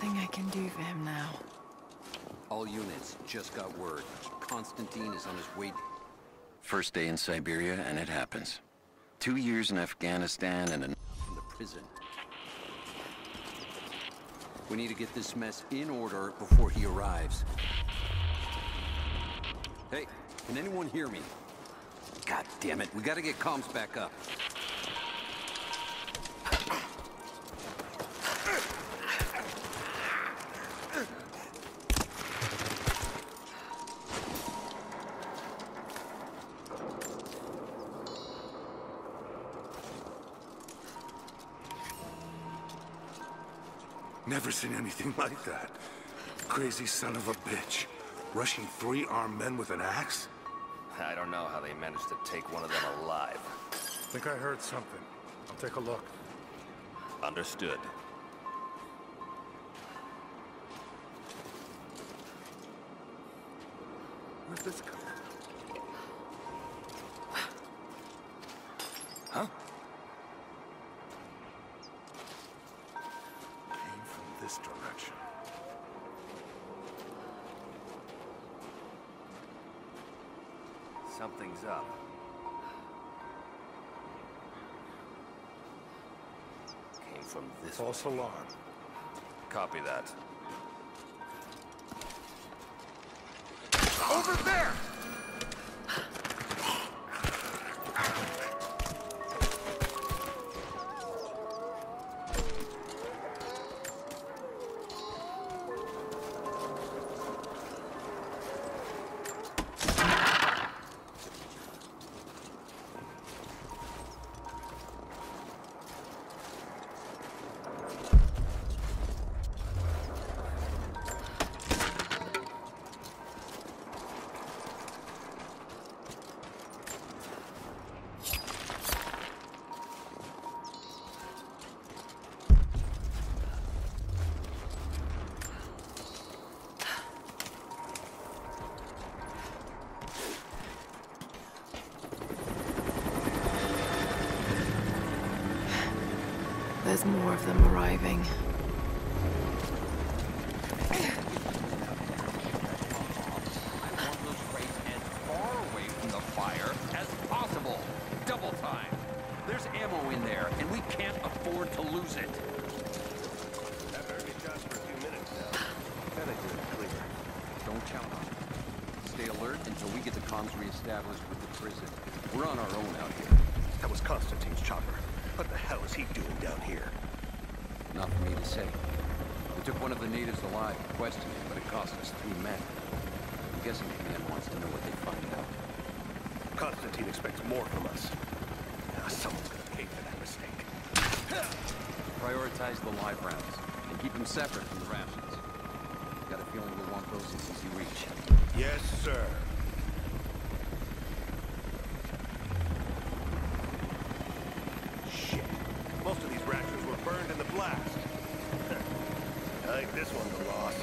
nothing I can do for him now. All units just got word. Konstantin is on his way. First day in Siberia, and it happens. 2 years in Afghanistan and From the prison. We need to get this mess in order before he arrives. Hey, can anyone hear me? God damn it, we gotta get comms back up. Never seen anything like that. Crazy son of a bitch. Rushing 3 armed men with an axe? I don't know how they managed to take one of them alive. Think I heard something. I'll take a look. Understood. Where's this coming? Huh? Came from this direction. Something's up. Came from this way. False alarm. Copy that. Over there! There's more of them arriving. I want those crates as far away from the fire as possible. Double time. There's ammo in there, and we can't afford to lose it. That better be just for a few minutes now. Then I do it clear. Don't count on it. Stay alert until we get the comms reestablished with the prison. We're on our own out here. That was Konstantin's chopper. What the hell is he doing down here? Not for me to say. We took one of the natives alive and questioned him, but it cost us 3 men. I'm guessing the man wants to know what they find out. Konstantin expects more from us. Now someone's gonna pay for that mistake. Prioritize the live rounds, and keep them separate from the rations. Got a feeling we'll want those in easy reach. Yes, sir. Shit. Most of these rations were burned in the blast. I think this one's a loss.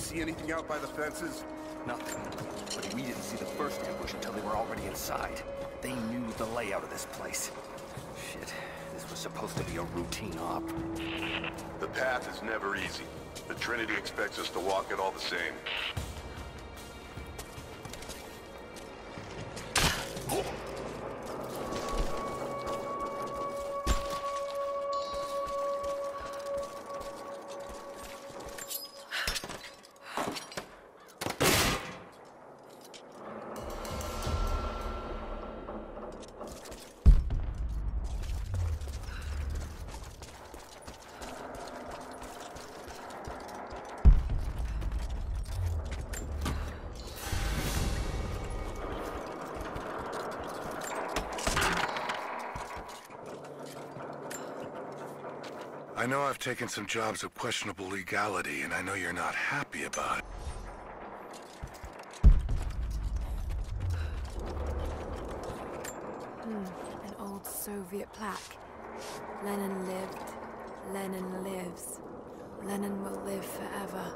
see anything out by the fences? Nothing. But we didn't see the first ambush until they were already inside. They knew the layout of this place. Shit, this was supposed to be a routine op. The path is never easy. The Trinity expects us to walk it all the same. I know I've taken some jobs of questionable legality, and I know you're not happy about it. An old Soviet plaque. Lenin lived. Lenin lives. Lenin will live forever.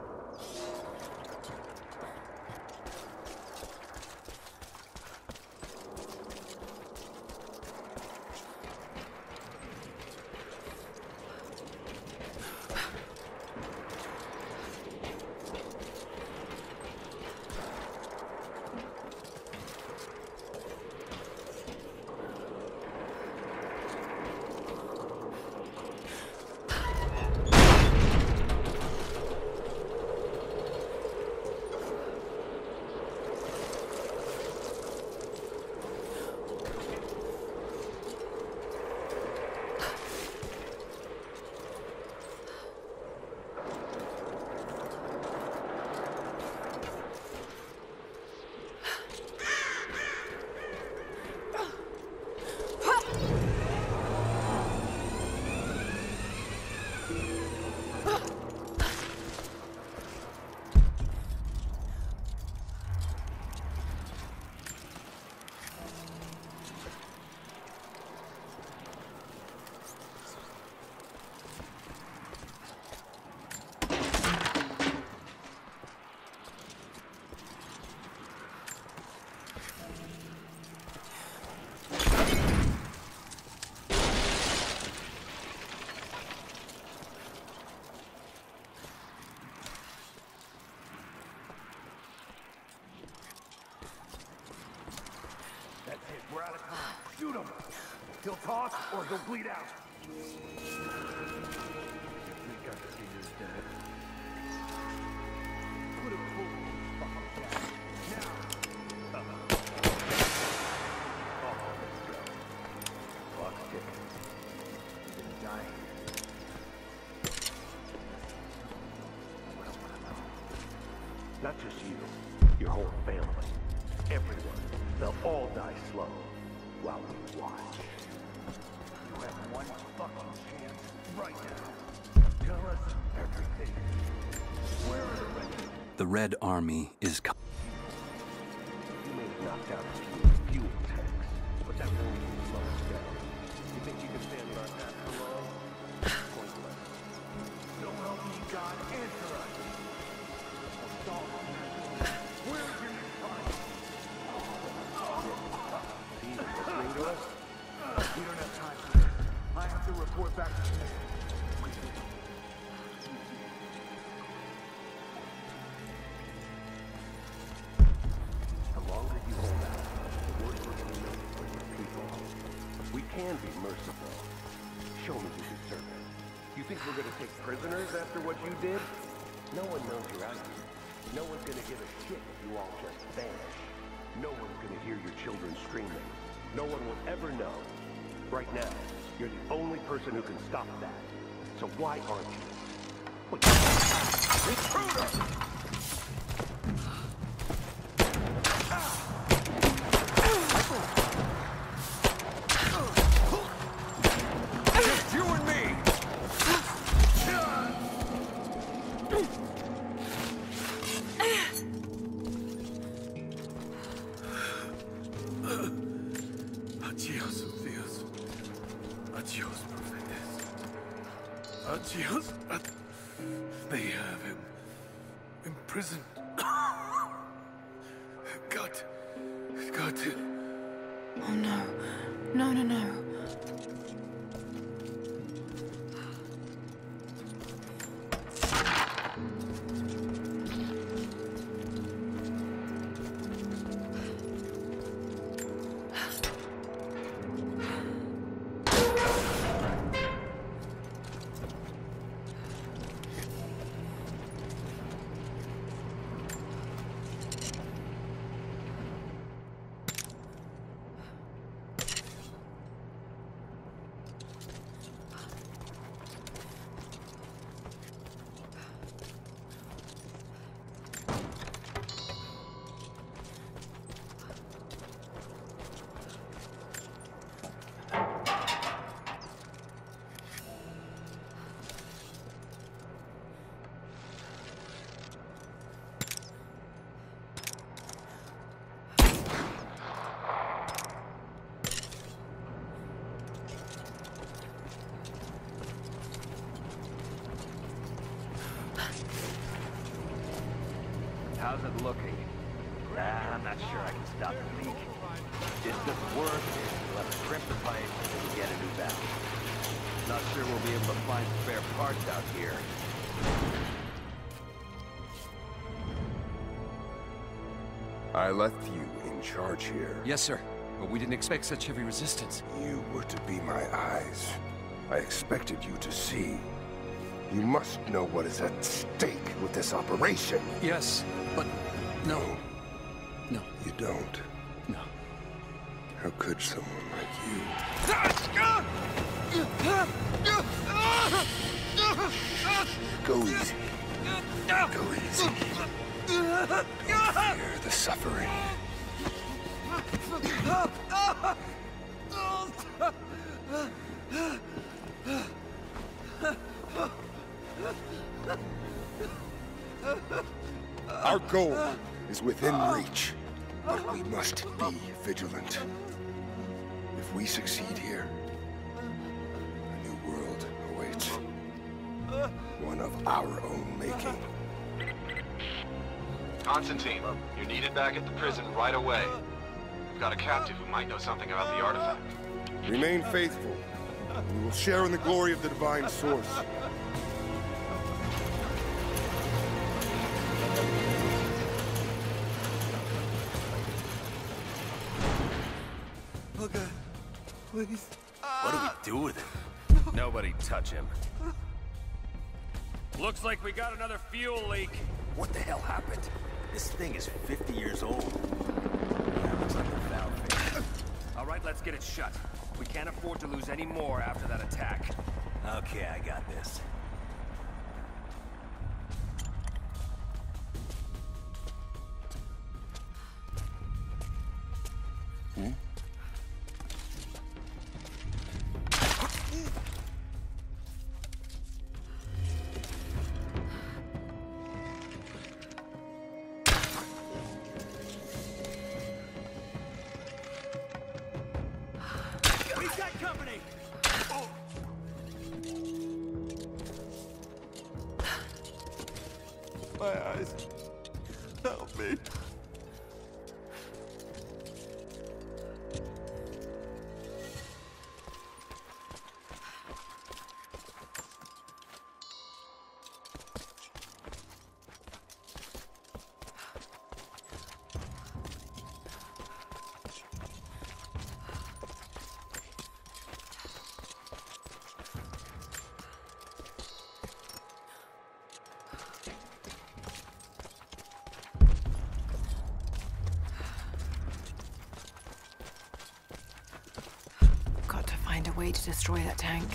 We're out of time. Shoot him! He'll talk or he'll bleed out. We got to see his dead. Put him full fucking down. Now! Oh, let's go. Clock's ticking. He's gonna die. What I wanna know. Not just you. Your whole family. Everyone. They'll all die slow while we watch. You have one fucking chance right now. Tell us everything. Where are the rest? The Red Army is coming. You may have knocked out a few fuel tanks, but that won't even slow us down. You think you can stand on that for long? Pointless. So help me God, answer us. Where is your fight? Listening to us? We don't have time for this. I have to report back to you. The longer you hold out, the worse we're going to make it for your people. We can be merciful. Show me you deserve it. You think we're going to take prisoners after what you did? No one knows you're out here. No one's going to give a shit if you all just vanish. No one's going to hear your children screaming. No one will ever know. Right now, you're the only person who can stop that. So why aren't you? What? Intruder! Just you and me! Adios, Dios. Adios, Profetes. Adios. They have him. Imprisoned. Got to. Oh no. No, no, no. How's it looking? I'm not sure I can stop the leak. If this doesn't work, we'll have to crimp the pipe and get a new valve. Not sure we'll be able to find spare parts out here. I left you in charge here. Yes, sir. But we didn't expect such heavy resistance. You were to be my eyes. I expected you to see. You must know what is at stake with this operation. Yes, but no. No. You don't. No. How could someone like you? Go easy. Go easy. Fear the suffering. Our goal is within reach, but we must be vigilant. If we succeed here, a new world awaits. One of our own making. Constantine, you're needed back at the prison right away. We've got a captive who might know something about the artifact. Remain faithful, and we will share in the glory of the divine source. Okay, please. What do we do with it? Nobody touch him. Looks like we got another fuel leak. What the hell happened? This thing is 50 years old. Yeah, looks like the valve failed. All right, let's get it shut. We can't afford to lose any more after that attack. Okay, I got this. My eyes. Help me. Got to find a way to destroy that tank.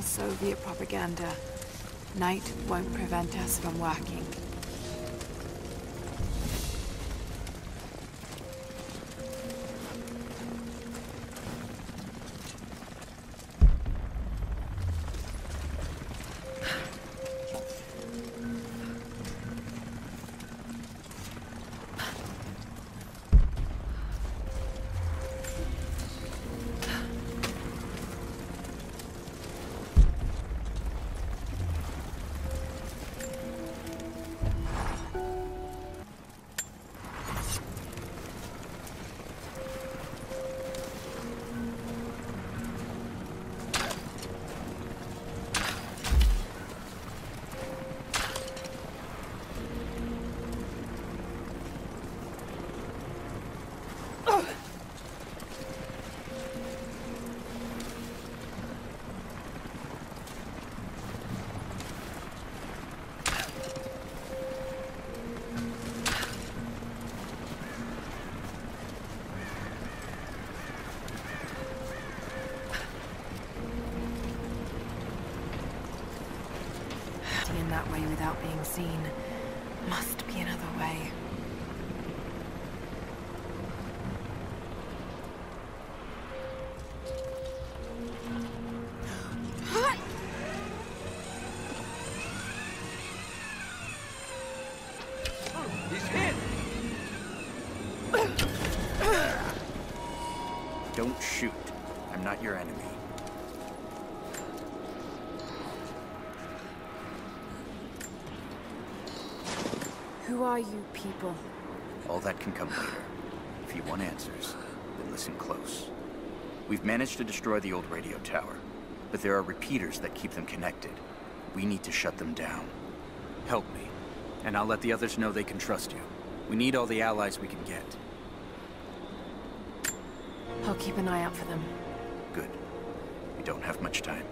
more Soviet propaganda. Night won't prevent us from working. In that way without being seen. Must be another way. He's hit! Don't shoot. I'm not your enemy. Who are you people? All that can come later. If you want answers, then listen close. We've managed to destroy the old radio tower, but there are repeaters that keep them connected. We need to shut them down. Help me, and I'll let the others know they can trust you. We need all the allies we can get. I'll keep an eye out for them. Good. We don't have much time.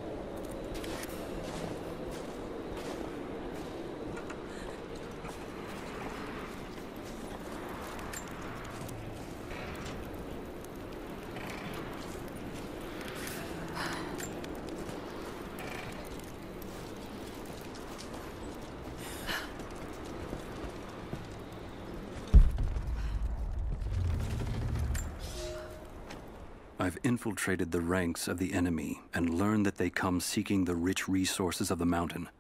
I've infiltrated the ranks of the enemy and learned that they come seeking the rich resources of the mountain.